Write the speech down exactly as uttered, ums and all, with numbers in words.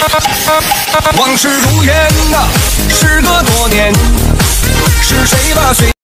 往事如烟呐，时隔多年，是谁把岁